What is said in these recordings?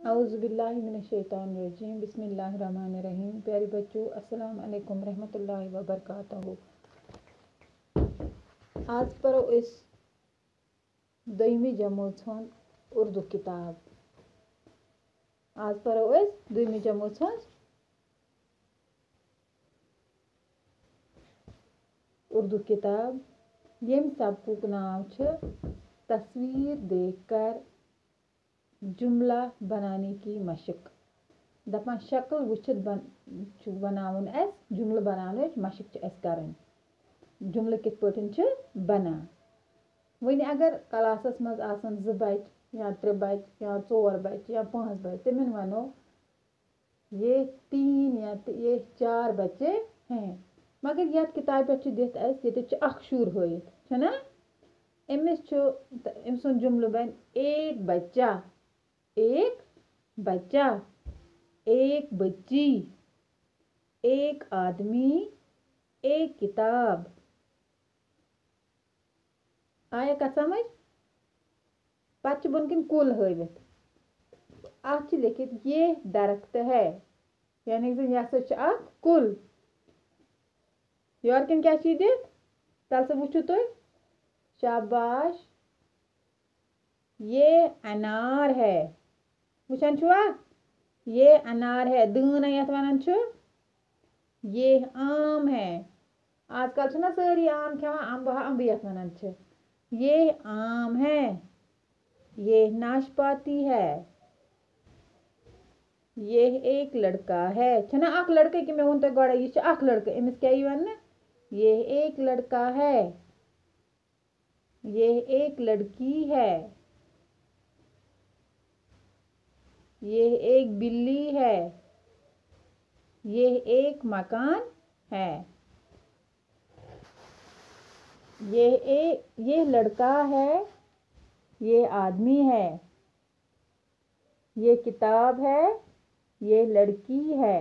औज़ुबिल्लाहिमिनश्शैतानिर्रजीम बिस्मिल्लाहिर्रहमानिर्रहीम। प्यारे बच्चों, अस्सलाम वालेकुम रहमतुल्लाहि व बरकातहू। आज पढ़ो इस दोयमी जमात हंद उर्दू किताब। आज पढ़ो इस दोयमी जमात हंद उर्दू किताब। यम सबकुक नाम छ तस्वीर देखकर जुमला बनाने की मशक। दपान शक्ल वुचित बनावन अस जुमल बनाने मशक करन। जुमल कित पठन छ बनान। वनी अगर क्लासस मज आसन 2 बच्चे या 3 बच्चे या 4 बच्चे या 5 बच्चे तिमन वनो ये 3 या ये 4 बच्चे हैं, मगर यत किताब पे दित अस ये अख शुर होइत छना। अमिस जुमल बन एक बच्चा, एक बच्ची, एक आदमी, एक किताब। आया कत समझ? पत बुनकिन कुल हवित अत लिखित ये दरख्त है, यानी यह कुल। योरकिन क्या दित तल से वुचु तुम शाबाश, ये अनार है। वुचान छुआ ये अनार है। दन यथ वनान छु ये आम है। आजकल छना सारी आम खावा अम्ब यथ वनान छु। ये आम है, ये नाशपाती है, ये एक लड़का है। छना अख लड़के कि मैं वन तो गड़ा ये अख लड़का। इमिस क्या वन ये एक लड़का है, ये एक लड़की है, ये एक बिल्ली है, ये एक मकान है। ये लड़का है, ये आदमी है, ये किताब है, ये लड़की है।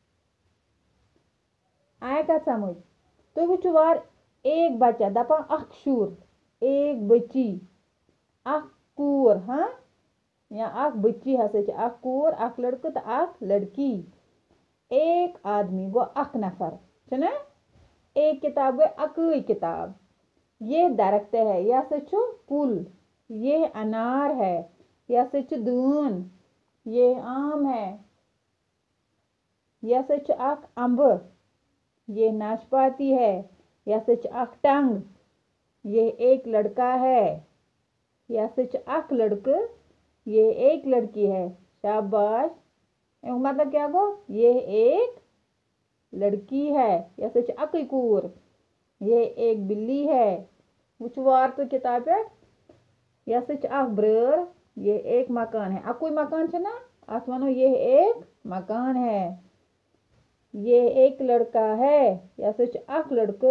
आया का समझ? तो वो चुवार एक बच्चा दपा अख शुर, एक बच्ची, अख कूर, हाँ या अख बच्ची हसे अख कूर, अख लड़का तो अख लड़की। एक आदमी गो अख नफर छना। एक किताब गो अकई किताब। ये दरख्त है, यह सचु कुल। ये अनार है, यह सच दून। ये आम है, यह सच अख अम्ब। ये नाशपाती है, यह सच अख टंग। ये एक लड़का है, यह सच अख लड़क। ये एक लड़की है। शाबाश। मतलब क्या गो? ये एक लड़की है, यह सच अकई कूर। ये एक बिल्ली है। वुचवार तो किताब पे यह सच अख ब्रर। ये एक मकान है। अकुई मकान छे ना अथ वनो ये एक मकान है। ये एक लड़का है, यह सच अख लड़क।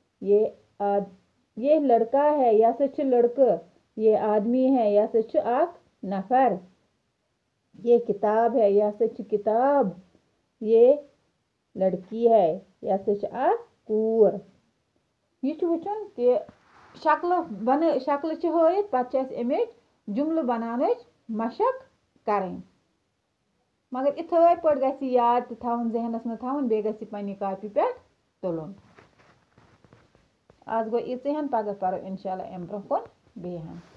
ये लड़का है, यह सच लड़क। ये आदमी है, यह सच अख नफर। ये किताब है, यह सच किताब। ये लड़की है, यह सच अख कूर। यह वुचन कि शक्ल हत पे अमिच जुमल बनान मशक करें। मगर इथे पट गि याद थवन जहनस में थवन बे गि पन्ने कॉपी पे तुलन। आज गो इतने पगह पढ़ो इंशाल्लाह अम ब्रोह कुन बेहन।